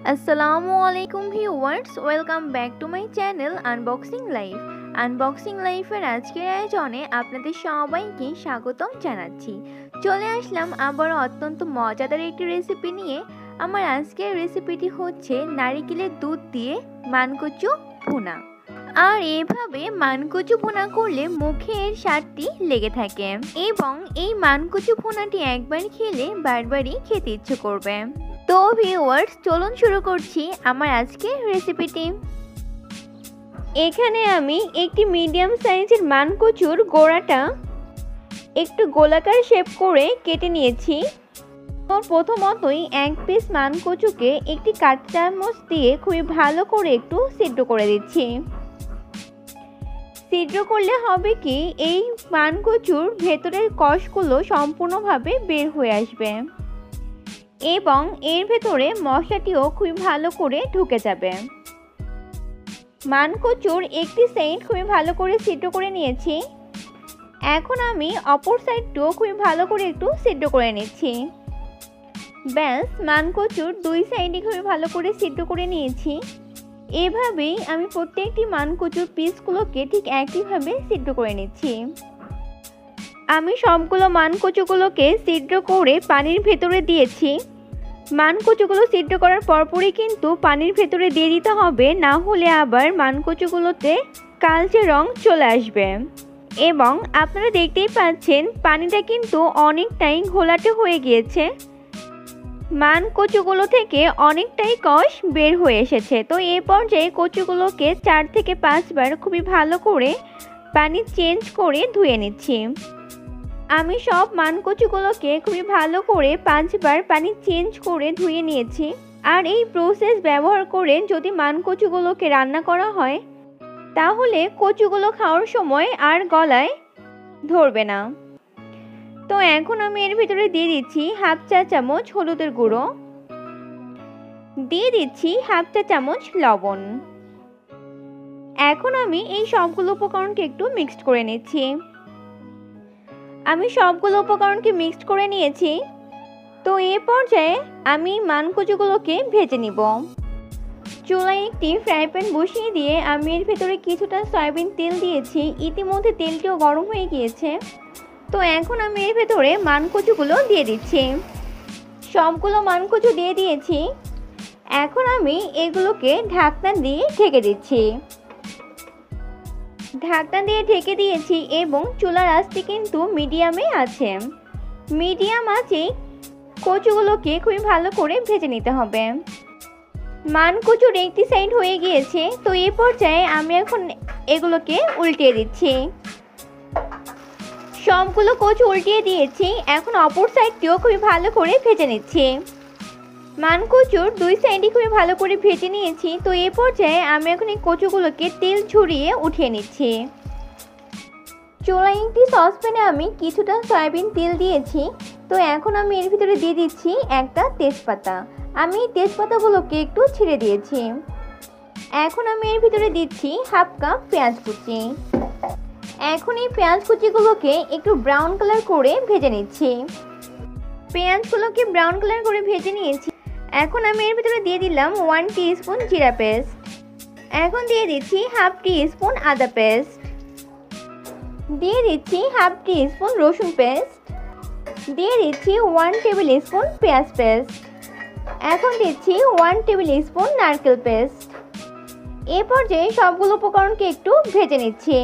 আসসালামুয়ালাইকুম viewers, welcome back to my channel unboxing life. Unboxing লাইফের আজকের আয়োজনে আপনাদের সবাইকে স্বাগতম জানাচ্ছি। চলে আসলাম আবারও অত্যন্ত মজাদার একটি রেসিপি নিয়ে। আমার আজকের রেসিপিটি হচ্ছে নারিকেলের দুধ দিয়ে মানকচু ভুনা। আর এভাবে মানকচু ভুনা করলে মুখে এর স্বাদটি লেগে থাকে এবং এই মানকচু ভুনাটি একবার খেলে বারবারই খেতে ইচ্ছে করবে। তো ভিউয়ার্স, চলুন শুরু করছি আমার আজকের রেসিপিটি। এখানে আমি একটি মিডিয়াম সাইজের মানকচুর গোড়াটা একটু গোলাকার শেপ করে কেটে নিয়েছি। তো প্রথমতই এক পিস মানকচুকে একটি কাঁটা চামচ দিয়ে খুবই ভালো করে একটু সিদ্ধ করে দিচ্ছি। সিদ্ধ করলে হবে কি, এই মানকচুর ভেতরের কষগুলো সম্পূর্ণভাবে বের হয়ে আসবে এবং এর ভেতরে মশলাটিও খুবই ভালো করে ঢুকে যাবে। মানকচুর একটি সাইড খুবই ভালো করে সিদ্ধ করে নিয়েছি। এখন আমি অপর সাইডটিও খুবই ভালো করে একটু সিদ্ধ করে নিচ্ছি। ব্যাস, মানকচুর দুই সাইডে খুবই ভালো করে সিদ্ধ করে নিয়েছি। এভাবেই আমি প্রত্যেকটি মানকচুর পিসগুলোকে ঠিক একইভাবে সিদ্ধ করে নিচ্ছি। আমি সবগুলো মানকচুগুলোকে সিদ্ধ করে পানির ভেতরে দিয়েছি। মানকচুগুলো সিদ্ধ করার পরপরই কিন্তু পানির ভেতরে দিয়ে দিতে হবে, না হলে আবার মানকচুগুলোতে কালচে রং চলে আসবে। এবং আপনারা দেখতেই পাচ্ছেন পানিটা কিন্তু অনেকটাই ঘোলাটে হয়ে গিয়েছে। মানকচুগুলো থেকে অনেকটাই কষ বের হয়ে এসেছে। তো এই পর্যায়ে কচুগুলোকে 4 থেকে 5 বার খুবই ভালো করে পানি চেঞ্জ করে ধুয়ে নিচ্ছি। আমি সব মানকচুগুলোকে খুবই ভালো করে 5 বার পানি চেঞ্জ করে ধুয়ে নিয়েছি। আর এই প্রসেস ব্যবহার করে যদি মানকচুগুলোকে রান্না করা হয় তাহলে কচুগুলো খাওয়ার সময় আর গলায় ধরবে না। তো এখন আমি এর ভিতরে দিয়ে দিচ্ছি হাফ চা চামচ হলুদের গুঁড়ো, দিয়ে দিচ্ছি হাফ চা চামচ লবণ। এখন আমি এই সবগুলো উপকরণকে একটু মিক্সড করে নিচ্ছি। আমি সবগুলো উপকরণকে মিক্সড করে নিয়েছি। তো এই পর্যায়ে আমি মানকচুগুলোকে ভেজে নিব। চুলায় একটি ফ্রাই প্যান বসিয়ে দিয়ে আমি এর ভেতরে কিছুটা সয়াবিন তেল দিয়েছি। ইতিমধ্যে তেলটিও গরম হয়ে গিয়েছে। তো এখন আমি এর ভেতরে মানকচুগুলো দিয়ে দিচ্ছি। সবগুলো মানকচু দিয়ে দিয়েছি। এখন আমি এগুলোকে ঢাকনা দিয়ে ঢেকে দিচ্ছি। ঢাকনা দিয়ে ঢেকে দিয়েছি এবং চুলার আঁচটি কিন্তু মিডিয়ামে আছে। মিডিয়াম আঁচে কচুগুলোকে খুবই ভালো করে ভেজে নিতে হবে। মানকচুর একটি সাইড হয়ে গিয়েছে। তো এই পর্যায়ে আমি এখন এগুলোকে উল্টিয়ে দিচ্ছি। সবগুলো কচু উল্টিয়ে দিয়েছি। এখন অপর সাইডটিও খুবই ভালো করে ভেজে নিচ্ছি। মানকচুর দুই সাইডই খুবই ভালো করে ভেজে নিয়েছি। তো এই পর্যায়ে আমি এখন এই কচুগুলোকে তেল ঝরিয়ে উঠিয়ে নিচ্ছি। চুলায় একটি সসপ্যানে আমি কিছুটা সয়াবিন তেল দিয়েছি। তো এখন আমি এর ভিতরে দিয়ে দিচ্ছি একটা তেজপাতা। আমি তেজপাতাগুলোকে একটু ছিঁড়ে দিয়েছি। এখন আমি এর ভিতরে দিচ্ছি হাফ কাপ পেঁয়াজ কুচি। এখন এই পেঁয়াজ কুচিগুলোকে একটু ব্রাউন কালার করে ভেজে নিচ্ছি। পেঁয়াজগুলোকে ব্রাউন কালার করে ভেজে নিয়েছি। এখন আমি এর ভিতরে দিয়ে দিলাম 1 টিস্পুন জিরা পেস্ট। এখন দিয়ে দিচ্ছি হাফ টিস্পুন আদা পেস্ট, দিয়ে দিচ্ছি হাফ টিস্পুন রসুন পেস্ট, দিয়ে দিচ্ছি 1 টেবিল স্পুন পেঁয়াজ পেস্ট। এখন দিচ্ছি 1 টেবিল স্পুন নারকেল পেস্ট। এ পর্যায়ে সবগুলো উপকরণকে একটু ভেজে নিচ্ছি।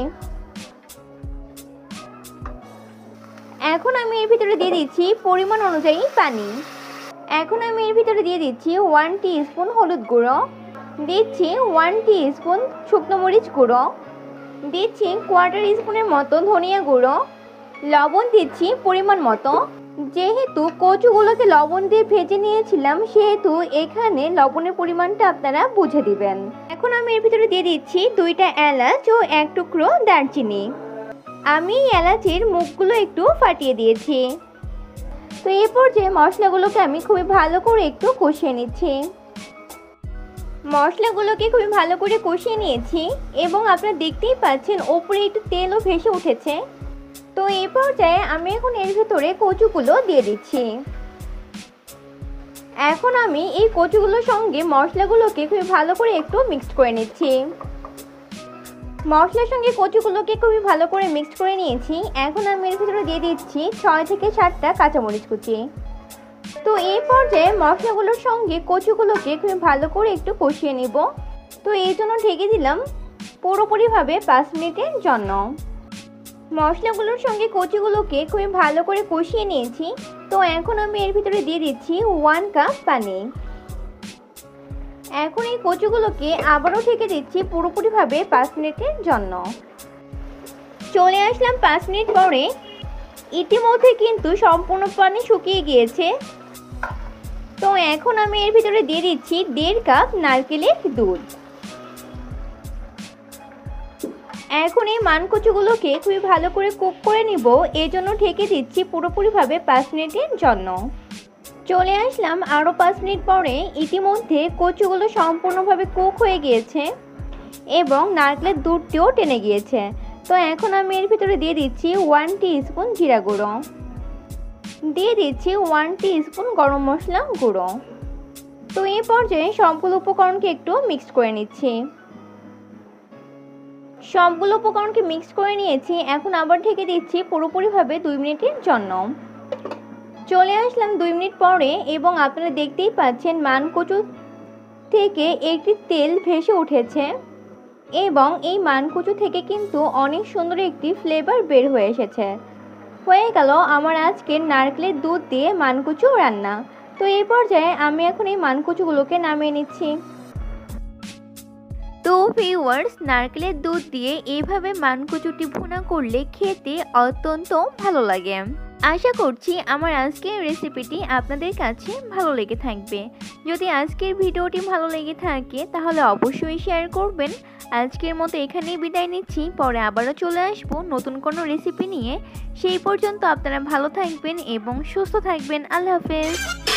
এখন আমি এর ভিতরে দিয়ে দিচ্ছি পরিমাণ অনুযায়ী পানি। এখন আমি এর ভিতরে দিয়ে দিচ্ছি 1 টিস্পুন হলুদ গুঁড়ো, দিচ্ছি 1 টিস্পুন শুকনো মরিচ গুঁড়ো, দিচ্ছি 1/4 স্পুনের মতো ধনিয়া গুঁড়ো, লবণ দিচ্ছি পরিমাণ মতো। যেহেতু কচুগুলোকে লবণ দিয়ে ভেজে নিয়েছিলাম সেহেতু এখানে লবণের পরিমাণটা আপনারা বুঝে দিবেন। এখন আমি এর ভিতরে দিয়ে দিচ্ছি 2টা এলাচ ও 1 টুকরো দারচিনি। আমি এলাচির মুখগুলো একটু ফাটিয়ে দিয়েছি। তো এই পর্যায়ে মশলাগুলোকে আমি খুবই ভালো করে একটু কষিয়ে নিচ্ছি। মশলাগুলোকে খুবই ভালো করে কষিয়ে নিয়েছি এবং আপনারা দেখতেই পাচ্ছেন ওপরে একটু তেলও ভেসে উঠেছে। তো এই পর্যায়ে আমি এখন এর ভিতরে কচুগুলো দিয়ে দিচ্ছি। এখন আমি এই কচুগুলোর সঙ্গে মশলাগুলোকে খুবই ভালো করে একটু মিক্সড করে নিচ্ছি। মশলার সঙ্গে কচুগুলোকে খুবই ভালো করে মিক্সড করে নিয়েছি। এখন আমি এর ভিতরে দিয়ে দিচ্ছি 6 থেকে 7টা কাঁচামরিচ কুচি। তো এই পর্যায়ে মশলাগুলোর সঙ্গে কচুগুলোকে খুবই ভালো করে একটু কষিয়ে নিব। তো এই জন্য ঢেকে দিলাম পুরোপুরিভাবে 5 মিনিটের জন্য। মশলাগুলোর সঙ্গে কচুগুলোকে খুবই ভালো করে কষিয়ে নিয়েছি। তো এখন আমি এর ভিতরে দিয়ে দিচ্ছি 1 কাপ পানি। এখন এই কচুগুলোকে আবারও ঢেকে দিচ্ছি পুরোপুরিভাবে 5 মিনিটের জন্য। চলে আসলাম 5 মিনিট পরে। ইতিমধ্যে কিন্তু সম্পূর্ণ পানি শুকিয়ে গিয়েছে। তো এখন আমি এর ভিতরে দিয়ে দিচ্ছি 1.5 কাপ নারকেলের দুধ। এখন এই মানকচুগুলোকে খুবই ভালো করে কুক করে নিব, এই জন্য ঢেকে দিচ্ছি পুরোপুরিভাবে 5 মিনিটের জন্য। চলে আসলাম আরও 5 মিনিট পরে। ইতিমধ্যে কচুগুলো সম্পূর্ণভাবে কুক হয়ে গিয়েছে এবং নারকেলের দুধটিও টেনে গিয়েছে। তো এখন আমি এর ভিতরে দিয়ে দিচ্ছি 1 টিস্পুন জিরা গুঁড়ো, দিয়ে দিচ্ছি 1 টিস্পুন গরম মশলা গুঁড়ো। তো এই পর্যায়ে সবগুলো উপকরণকে একটু মিক্স করে নিচ্ছি। সবগুলো উপকরণকে মিক্স করে নিয়েছি। এখন আবার ঢেকে দিচ্ছি পুরোপুরিভাবে 2 মিনিটের জন্য। চলে আসলাম 2 মিনিট পরে এবং আপনারা দেখতেই পাচ্ছেন মানকচু থেকে একটি তেল ভেসে উঠেছে এবং এই মানকচু থেকে কিন্তু অনেক সুন্দর একটি ফ্লেভার বের হয়ে এসেছে। হয়ে গেল আমার আজকের নারকেলের দুধ দিয়ে মানকচু রান্না। তো এই পর্যায়ে আমি এখন এই মানকচুগুলোকে নামিয়ে নিচ্ছি। তো ভিউয়ার্স, নারকেলের দুধ দিয়ে এইভাবে মানকচুটি ভুনা করলে খেতে অত্যন্ত ভালো লাগে। আশা করছি আমার আজকের রেসিপিটি আপনাদের কাছে ভালো লেগে থাকবে। যদি আজকের ভিডিওটি ভালো লেগে থাকে তাহলে অবশ্যই শেয়ার করবেন। আজকের মতো এখানেই বিদায় নিচ্ছি, পরে আবারও চলে আসবো নতুন কোনো রেসিপি নিয়ে। সেই পর্যন্ত আপনারা ভালো থাকবেন এবং সুস্থ থাকবেন। আল্লাহ হাফেজ।